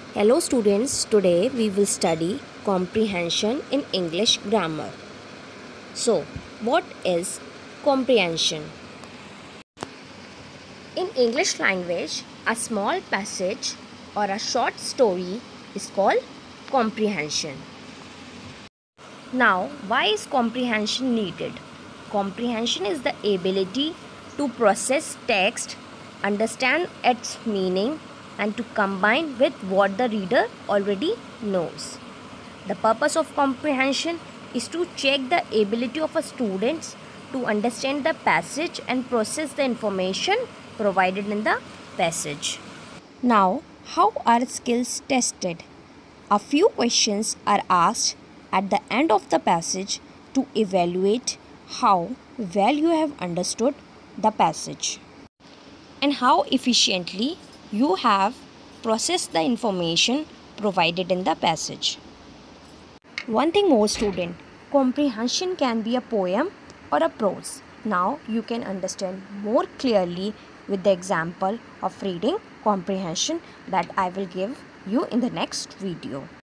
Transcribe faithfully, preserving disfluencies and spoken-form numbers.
Hello students, today we will study comprehension in English grammar. So, what is comprehension? In English language, a small passage or a short story is called comprehension. Now, why is comprehension needed? Comprehension is the ability to process text, understand its meaning, and to combine with what the reader already knows. The purpose of comprehension is to check the ability of a student to understand the passage and process the information provided in the passage. Now, how are skills tested? A few questions are asked at the end of the passage to evaluate how well you have understood the passage and how efficiently you have processed the information provided in the passage. One thing more, student, comprehension can be a poem or a prose. Now you can understand more clearly with the example of reading comprehension that I will give you in the next video.